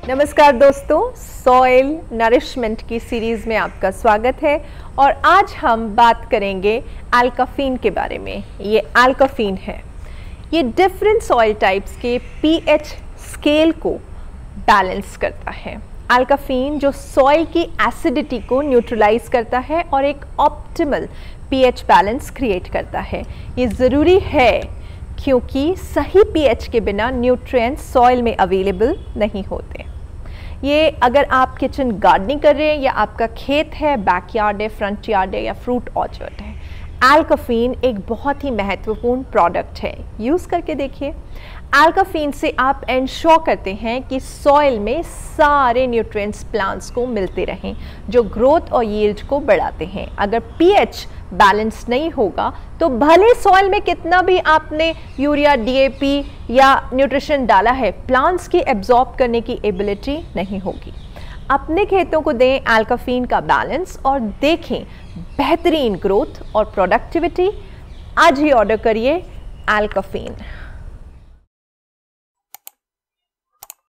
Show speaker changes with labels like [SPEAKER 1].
[SPEAKER 1] नमस्कार दोस्तों, soil nourishment की सीरीज़ में आपका स्वागत है। और आज हम बात करेंगे अल्काफीन के बारे में। ये अल्काफीन है, ये डिफरेंट सॉइल टाइप्स के पीएच स्केल को बैलेंस करता है। अल्काफीन जो सॉइल की एसिडिटी को न्यूट्रलाइज करता है और एक ऑप्टिमल पीएच बैलेंस क्रिएट करता है। ये ज़रूरी है क्योंकि सही पीएच के बिना न्यूट्रिएंट्स सॉइल में अवेलेबल नहीं होते। ये अगर आप किचन गार्डनिंग कर रहे हैं या आपका खेत है, बैकयार्ड है, फ्रंट यार्ड है या फ्रूट ऑर्चर्ड है, अल्काफीन एक बहुत ही महत्वपूर्ण प्रोडक्ट है। यूज़ करके देखिए। अल्काफीन से आप इंश्योर करते हैं कि सॉइल में सारे न्यूट्रिएंट्स प्लांट्स को मिलते रहें जो ग्रोथ और यील्ड को बढ़ाते हैं। अगर पीएच बैलेंस नहीं होगा तो भले सॉइल में कितना भी आपने यूरिया, डीएपी या न्यूट्रिशन डाला है, प्लांट्स की एब्जॉर्ब करने की एबिलिटी नहीं होगी। अपने खेतों को दें अल्काफीन का बैलेंस और देखें बेहतरीन ग्रोथ और प्रोडक्टिविटी। आज ही ऑर्डर करिए अल्काफीन।